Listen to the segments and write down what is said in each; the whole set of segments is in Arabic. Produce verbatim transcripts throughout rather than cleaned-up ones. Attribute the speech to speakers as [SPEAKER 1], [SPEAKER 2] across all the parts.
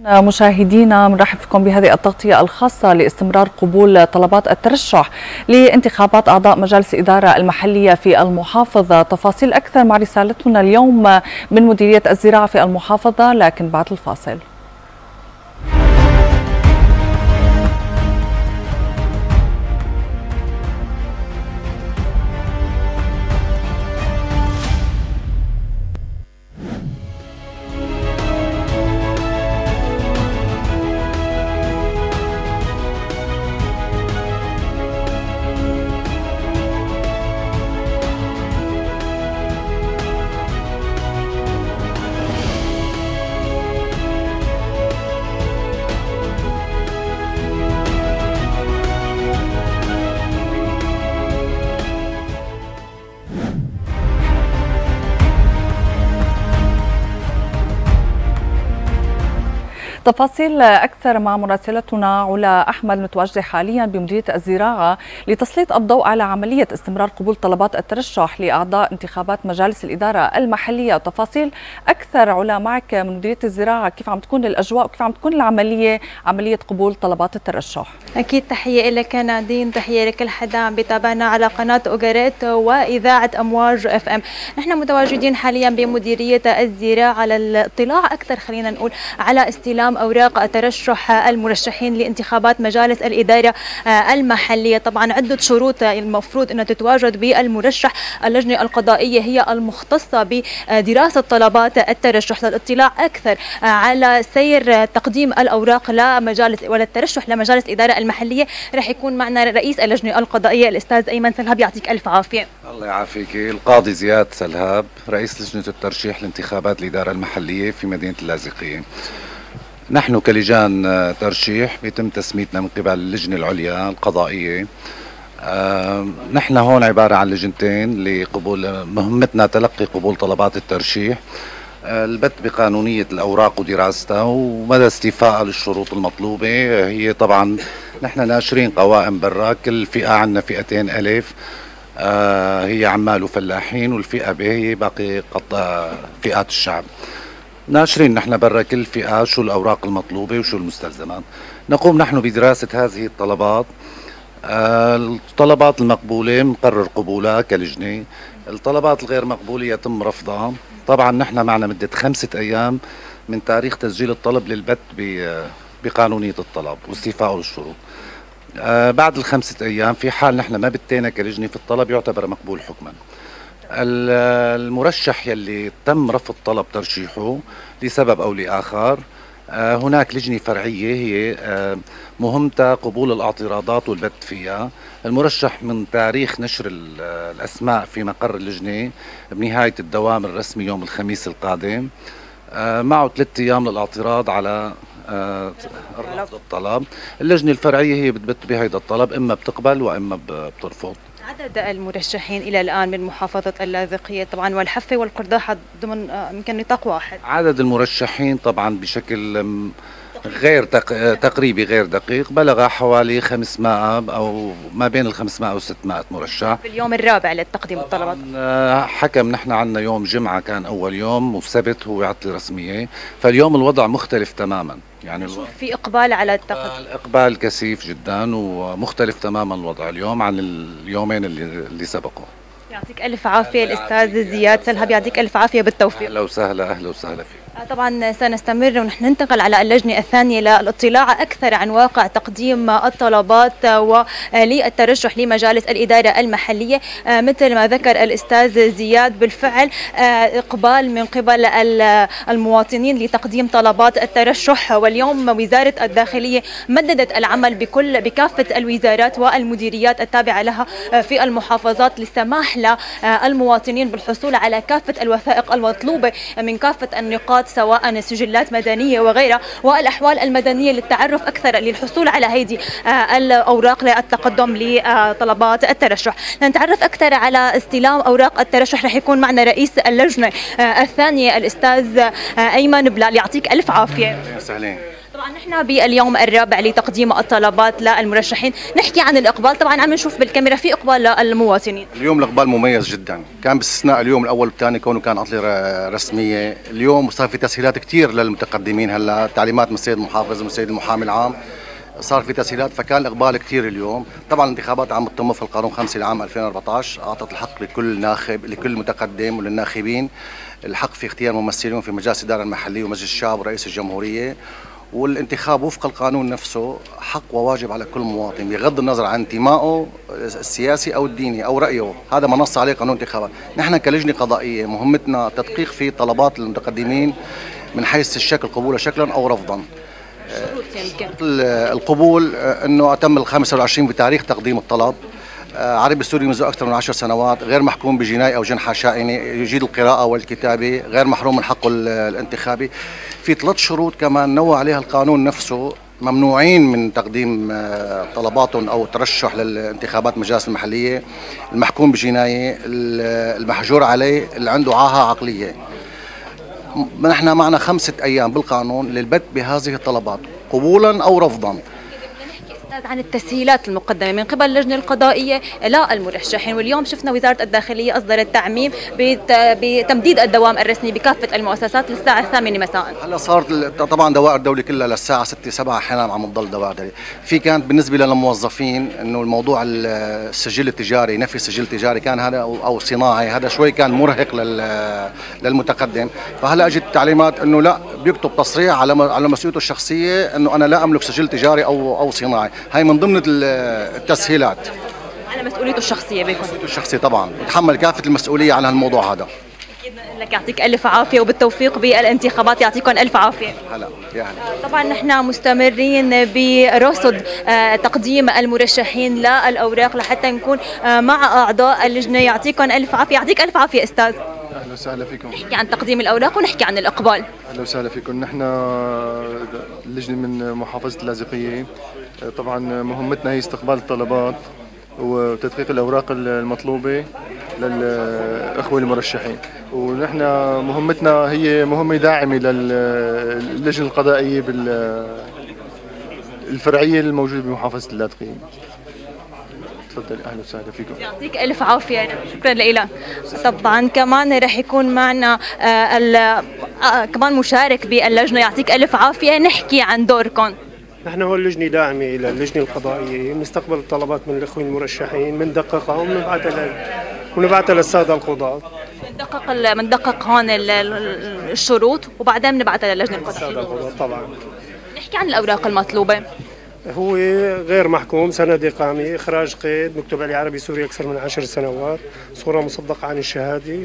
[SPEAKER 1] مشاهدينا بنرحب فيكم بهذه التغطية الخاصة لاستمرار قبول طلبات الترشح لانتخابات أعضاء مجالس الإدارة المحلية في المحافظة. تفاصيل أكثر مع رسالتنا اليوم من مديرية الزراعة في المحافظة، لكن بعد الفاصل. تفاصيل أكثر مع مراسلتنا علا أحمد، متواجدة حاليا بمديرية الزراعة لتسليط الضوء على عملية استمرار قبول طلبات الترشح لأعضاء انتخابات مجالس الإدارة المحلية. تفاصيل أكثر علا معك من مديرية الزراعة، كيف عم تكون الأجواء وكيف عم تكون العملية، عملية قبول طلبات الترشح؟
[SPEAKER 2] أكيد تحية لك نادين، تحية لكل حدا عم بيتابعنا على قناة أوغاريت وإذاعة أمواج اف ام. نحن متواجدين حاليا بمديرية الزراعة للاطلاع أكثر، خلينا نقول، على استلام أوراق ترشح المرشحين لانتخابات مجالس الإدارة المحلية. طبعا عدة شروط المفروض أن تتواجد بالمرشح. اللجنة القضائية هي المختصة بدراسة طلبات الترشح. للاطلاع أكثر على سير تقديم الأوراق لمجالس ولا الترشح لمجالس الإدارة المحلية رح يكون معنا رئيس اللجنة القضائية الأستاذ أيمن سلهاب، يعطيك ألف عافية.
[SPEAKER 3] الله يعافيك. القاضي زياد سلهاب، رئيس لجنة الترشيح لانتخابات الإدارة المحلية في مدينة اللاذقية. نحن كلجان ترشيح بيتم تسميتنا من قبل اللجنة العليا القضائية. آه نحن هون عبارة عن لجنتين لقبول، مهمتنا تلقي قبول طلبات الترشيح، آه البت بقانونية الأوراق ودراستها ومدى استيفائها للشروط المطلوبة. هي طبعا نحن ناشرين قوائم برا، كل فئة عندنا فئتين ألف، آه هي عمال وفلاحين، والفئة ب هي باقي قطاع فئات الشعب. ناشرين نحن برا كل فئة شو الأوراق المطلوبة وشو المستلزمات. نقوم نحن بدراسة هذه الطلبات. آه الطلبات المقبولة نقرر قبولها كلجنة، الطلبات الغير مقبولة يتم رفضها. طبعا نحن معنا مدة خمسة أيام من تاريخ تسجيل الطلب للبت بقانونية الطلب واستيفائه للشروط. آه بعد الخمسة أيام في حال نحن ما بتينا كلجنة في الطلب يعتبر مقبول حكما. المرشح يلي تم رفض طلب ترشيحه لسبب أو لآخر، هناك لجنة فرعية هي مهمتها قبول الاعتراضات والبت فيها. المرشح من تاريخ نشر الأسماء في مقر اللجنة بنهاية الدوام الرسمي يوم الخميس القادم، معه ثلاثة أيام للاعتراض على رفض الطلب. اللجنة الفرعية هي بتبت بهيدا الطلب، إما بتقبل وإما بترفض.
[SPEAKER 2] عدد المرشحين إلى الآن من محافظة اللاذقية طبعا والحفة والقرداحة ضمن يمكن نطاق واحد؟
[SPEAKER 3] عدد المرشحين طبعا بشكل غير تق... تقريبي غير دقيق بلغ حوالي خمسمائة أو ما بين ال خمسمائة و ستمائة مرشح
[SPEAKER 2] في اليوم الرابع لتقديم الطلبات.
[SPEAKER 3] حكم نحن عندنا يوم جمعة كان أول يوم والسبت هو عطلة رسمية، فاليوم الوضع مختلف تماما. يعني
[SPEAKER 2] الو... في إقبال على التقديم،
[SPEAKER 3] إقبال كثيف جدا ومختلف تماما الوضع اليوم عن اليومين اللي, اللي سبقوا.
[SPEAKER 2] يعطيك ألف عافية الأستاذ زياد سلهاب، يعطيك ألف عافية بالتوفيق.
[SPEAKER 3] أهلا وسهلا. أهلا وسهلا فيك.
[SPEAKER 2] طبعا سنستمر ونحن ننتقل على اللجنة الثانية للاطلاع أكثر عن واقع تقديم الطلبات وللترشح لمجالس الإدارة المحلية. مثل ما ذكر الأستاذ زياد، بالفعل إقبال من قبل المواطنين لتقديم طلبات الترشح، واليوم وزارة الداخلية مددت العمل بكل بكافة الوزارات والمديريات التابعة لها في المحافظات للسماح للمواطنين بالحصول على كافة الوثائق المطلوبة من كافة النقاط، سواء سجلات مدنية وغيرها والأحوال المدنية، للتعرف أكثر للحصول على هذه الأوراق للتقدم لطلبات الترشح. نتعرف أكثر على استلام أوراق الترشح. رح يكون معنا رئيس اللجنة الثانية الأستاذ أيمن بلال، يعطيك ألف عافية.
[SPEAKER 3] سهلين.
[SPEAKER 2] طبعا نحن باليوم الرابع لتقديم الطلبات للمرشحين، نحكي عن الاقبال. طبعا عم نشوف بالكاميرا في اقبال للمواطنين.
[SPEAKER 4] اليوم الاقبال مميز جدا، كان باستثناء اليوم الاول والثاني كونه كان عطله رسميه. اليوم صار في تسهيلات كثير للمتقدمين، هلا تعليمات من السيد المحافظ ومن السيد المحامي العام صار في تسهيلات، فكان الاقبال كثير اليوم. طبعا الانتخابات عم تتم في القانون خمسة لعام ألفين وأربعة عشر، اعطت الحق لكل ناخب لكل متقدم وللناخبين الحق في اختيار ممثلين في مجالس الاداره المحليه ومجلس الشعب ورئيس الجمهوريه. والانتخاب وفق القانون نفسه حق وواجب على كل مواطن بغض النظر عن انتمائه السياسي او الديني او رايه، هذا ما نص عليه قانون الانتخابات. نحن كلجنه قضائيه مهمتنا تدقيق في طلبات المتقدمين من حيث الشكل قبولا شكلا او رفضا. القبول انه اتم ال خمسة وعشرين بتاريخ تقديم الطلب، عربي سوري منذ اكثر من عشر سنوات، غير محكوم بجناية او جنحة شائنه، يجيد القراءه والكتابه، غير محروم من حقه الانتخابي. في ثلاث شروط كمان نوع عليها القانون نفسه ممنوعين من تقديم طلباتهم او ترشح للانتخابات مجالس المحليه: المحكوم بجنايه، المحجور عليه، اللي عنده عاهه عقليه. نحن معنا خمسه ايام بالقانون للبت بهذه الطلبات قبولا او رفضا.
[SPEAKER 2] عن التسهيلات المقدمة من قبل اللجنة القضائية للمرشحين، واليوم شفنا وزارة الداخلية أصدرت تعميم بتمديد الدوام الرسمي بكافة المؤسسات للساعة الثامنة مساء.
[SPEAKER 4] هلا صار طبعا دوائر الدولة كلها للساعة ستة سبعة أحيانا عم تضل دوائر دولة. في كانت بالنسبة للموظفين إنه الموضوع السجل التجاري، نفي السجل التجاري كان هذا أو صناعي، هذا شوي كان مرهق للمتقدم. فهلا اجت التعليمات إنه لا، بيكتب تصريح على على مسؤوليته الشخصية إنه أنا لا أملك سجل تجاري أو أو صناعي. هاي من ضمن التسهيلات
[SPEAKER 2] على مسؤوليته الشخصية. بيكون
[SPEAKER 4] مسؤوليته الشخصية طبعا، بتحمل كافة المسؤولية عن هالموضوع هذا.
[SPEAKER 2] أكيد لك يعطيك ألف عافية وبالتوفيق بالانتخابات، يعطيكم ألف عافية.
[SPEAKER 4] هلا يعني
[SPEAKER 2] طبعا نحن مستمرين برصد تقديم المرشحين للأوراق لحتى نكون مع أعضاء اللجنة. يعطيكم ألف عافية. يعطيك ألف عافية أستاذ.
[SPEAKER 5] اهلا وسهلا فيكم.
[SPEAKER 2] نحكي عن تقديم الاوراق ونحكي عن الاقبال.
[SPEAKER 5] اهلا وسهلا فيكم. نحن اللجنه من محافظه اللاذقيه، طبعا مهمتنا هي استقبال الطلبات وتدقيق الاوراق المطلوبه للاخوه المرشحين، ونحن مهمتنا هي مهمه داعمه للجنه القضائيه بالفرعيه الموجوده بمحافظه اللاذقيه. تفضل. اهلا وسهلا فيكم.
[SPEAKER 2] يعطيك الف عافيه. شكرا لك. طبعا كمان رح يكون معنا آه آه كمان مشارك باللجنه. يعطيك الف عافيه. نحكي عن دوركم.
[SPEAKER 6] نحن هو اللجنه داعمه الى اللجنه القضائيه، بنستقبل الطلبات من الاخوه المرشحين، بندققها وبنبعثها ونبعثها للساده القضاه.
[SPEAKER 2] بندقق بندقق هون الشروط وبعدين بنبعثها للجنه القضائيه.
[SPEAKER 6] الساده القضاه طبعا.
[SPEAKER 2] نحكي عن الاوراق المطلوبه.
[SPEAKER 6] هو غير محكوم، سند إقامة، إخراج قيد، مكتوب عليه عربي سوري أكثر من عشر سنوات، صورة مصدقة عن الشهادة.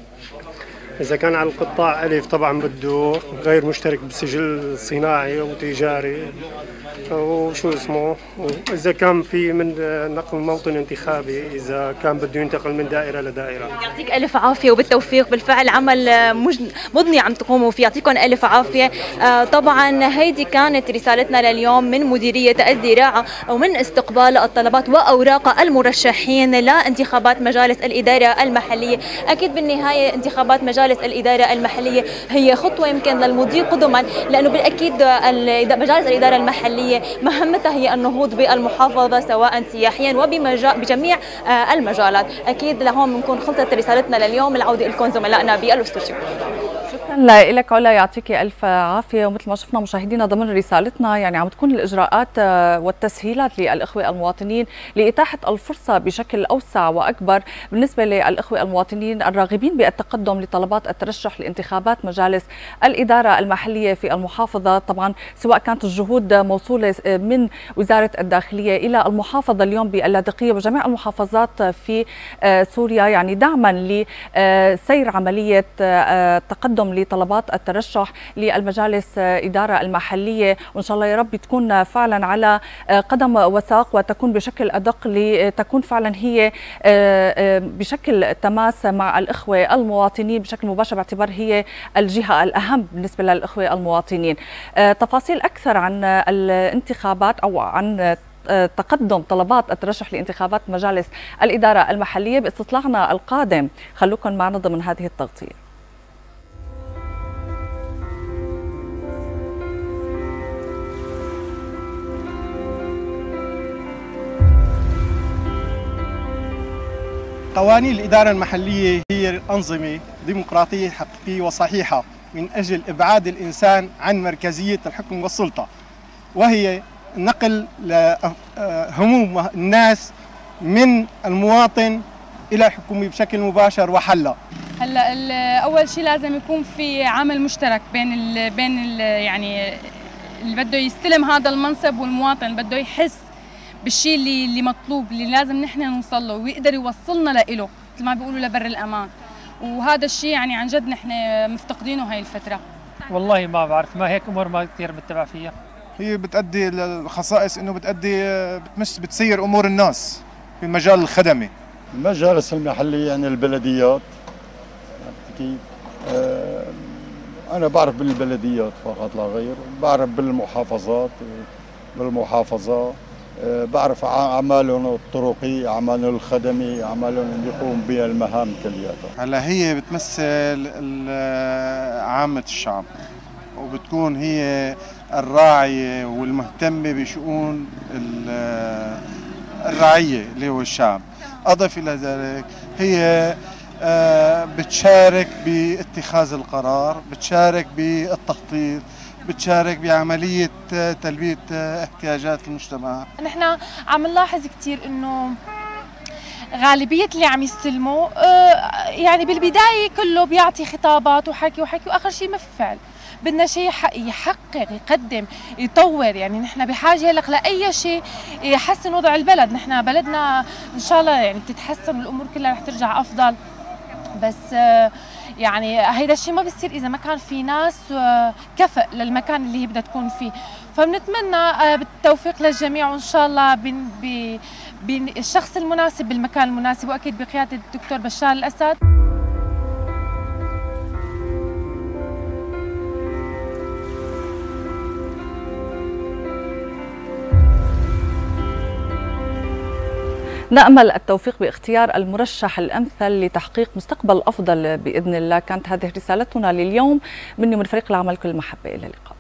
[SPEAKER 6] إذا كان على القطاع ألف طبعا بده غير مشترك بسجل صناعي وتجاري وشو اسمه. إذا كان في من نقل موطن انتخابي، إذا كان بده ينتقل من دائرة لدائرة.
[SPEAKER 2] يعطيك ألف عافية وبالتوفيق. بالفعل عمل مضني عم تقوموا فيه. يعطيكم ألف عافية. آه طبعا هيدي كانت رسالتنا لليوم من مديرية الزراعة ومن استقبال الطلبات وأوراق المرشحين لانتخابات مجالس الإدارة المحلية. أكيد بالنهاية انتخابات مجالس الإدارة المحلية هي خطوة يمكن للمضي قدما، لأنه بالأكيد مجالس الإدارة المحلية مهمتها هي النهوض بالمحافظة سواء سياحيا وبجميع المجالات. أكيد لهون بنكون خلصت رسالتنا لليوم. العودة لكم زملائنا بالاستوديو.
[SPEAKER 1] شكرا لك علا. يعطيك الف عافيه. ومثل ما شفنا مشاهدينا ضمن رسالتنا يعني عم تكون الاجراءات والتسهيلات للاخوه المواطنين لاتاحه الفرصه بشكل اوسع واكبر بالنسبه للاخوه المواطنين الراغبين بالتقدم لطلبات الترشح لانتخابات مجالس الاداره المحليه في المحافظه. طبعا سواء كانت الجهود موصوله من وزاره الداخليه الى المحافظه اليوم باللاذقيه وجميع المحافظات في سوريا، يعني دعما لسير عمليه تقدم لطلبات الترشح للمجالس إدارة المحلية، وإن شاء الله يا رب تكون فعلا على قدم وساق وتكون بشكل أدق لتكون فعلا هي بشكل تماس مع الإخوة المواطنين بشكل مباشر، باعتبار هي الجهة الأهم بالنسبة للإخوة المواطنين. تفاصيل أكثر عن الانتخابات أو عن تقدم طلبات الترشح لانتخابات مجالس الإدارة المحلية باستطلاعنا القادم. خلوكم معنا ضمن هذه التغطية.
[SPEAKER 7] قوانين الإدارة المحلية هي أنظمة ديمقراطية حقيقية وصحيحة من أجل إبعاد الإنسان عن مركزية الحكم والسلطة، وهي نقل هموم الناس من المواطن إلى الحكومة بشكل مباشر وحلها.
[SPEAKER 8] هلا أول شيء لازم يكون في عمل مشترك بين ال بين ال يعني اللي بده يستلم هذا المنصب والمواطن اللي بده يحس بالشيء اللي اللي مطلوب، اللي لازم نحن نوصل له ويقدر يوصلنا له مثل ما بيقولوا لبر الأمان. وهذا الشيء يعني عن جد نحن مفتقدينه هاي الفترة.
[SPEAKER 9] والله ما بعرف، ما هيك امور ما كثير بتبع فيها.
[SPEAKER 10] هي بتأدي الخصائص انه بتأدي بتمس بتسير امور الناس في المجال الخدمي.
[SPEAKER 11] المجالس المحلية يعني البلديات كيف؟ انا بعرف بالبلديات فقط لا غير، بعرف بالمحافظات بالمحافظة بعرف أعمالهم الطرقي، أعمالهم الخدمي، أعمالهم اللي يقوم بها المهام كلياتها.
[SPEAKER 10] هلا هي بتمثل عامة الشعب، وبتكون هي الراعية والمهتمة بشؤون الرعية اللي هو الشعب. أضف إلى ذلك هي بتشارك باتخاذ القرار، بتشارك بالتخطيط، بتشارك بعملية تلبية احتياجات المجتمع.
[SPEAKER 12] نحن عم نلاحظ كثير انه غالبية اللي عم يستلموا يعني بالبداية كله بيعطي خطابات وحكي وحكي واخر شيء ما في فعل. بدنا شيء يحقق يقدم يطور، يعني نحن بحاجة لك لأي شيء يحسن وضع البلد. نحن بلدنا إن شاء الله يعني بتتحسن والأمور كلها رح ترجع أفضل، بس يعني هيدا الشيء ما بيصير إذا ما كان في ناس كفء للمكان اللي هي بدها تكون فيه. فبنتمنى بالتوفيق للجميع، وإن شاء الله بالشخص المناسب بالمكان المناسب، وأكيد بقيادة الدكتور بشار الأسد.
[SPEAKER 1] نأمل التوفيق باختيار المرشح الأمثل لتحقيق مستقبل أفضل بإذن الله. كانت هذه رسالتنا لليوم مني من فريق العمل، كل محبة، إلى اللقاء.